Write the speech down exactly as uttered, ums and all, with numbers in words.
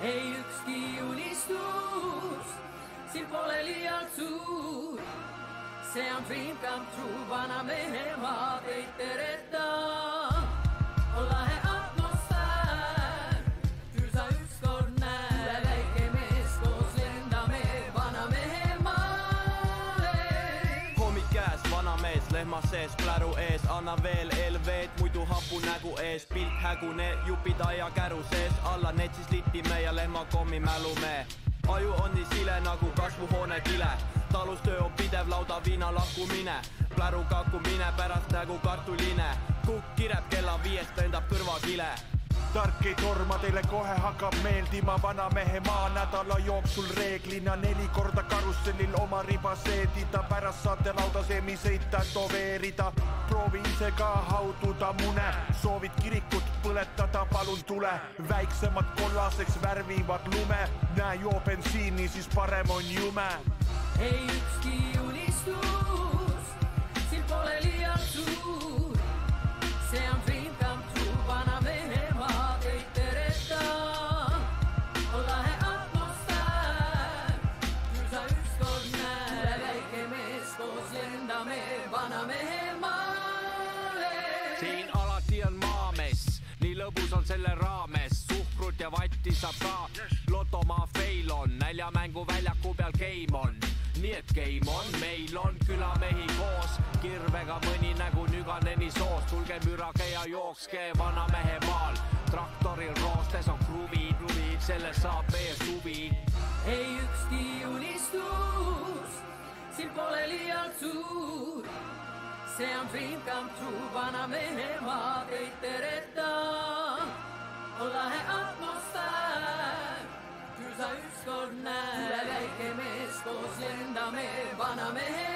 Ei ykski unistus, siin pole liialt suur. See on dream come true, vana mehe maa teid teretab. On lahe atmosfäär, küll sa ükskord näe. Väike mees koos lendame vana mehe maale. Hommik käes, vana mees, lehma sees, pläru ees. Anna veel L V-d, muidu hapu nägu ees. Pilt hägune, jupida ja käru sees. Alla netsis litime ja lehma kommi mälume. Aju on nii sile nagu kasvuhoone kile. Talustöö on pidev, lauda viina lakkumine. Pläru kakkumine, pärast nägu kartuline. Kukk kireb kella viiest, lendab kõrvakile. Tark ei torma, teile kohe hakkab meeldima. Vana mehe maa nädala jooksul reeglina neli korda karussellil oma riba seedida. Pärast saate lauda seemi sõita, toveerida. Proovi ise ka haududa mune. Soovid kirikut põletada, palun tule. Väiksemad kollaseks värvivad lume. Näe joo bensiini, siis parem on jume. Ei ükski unistus, siin pole liialt suur. See on dream come true, vana mehe maa teid teretab. On lahe atmosfäär, küll sa ükskord näe. Väike mees koos lendame vana mehe maale. Siin alati on maamees, nii lõbus on selle raames. Suhkrut ja vatti saab ka, lotomaa fail on. Näljamängu väljaku peal game on. Nii et game on, meil on külamehi koos. Kirvega mõni nägu nüganeni soos. Tulge mürage ja jookske vana mehe maal. Traktoril roostes on kruvid, selle saab meie suvi. Ei ükski unistus, siin pole liialt suur. See on dream come true, vana mehe maa teid teretab. On lahe atmosfäär, küll sa ükskord näe. Väike mees koos lendame vana mehe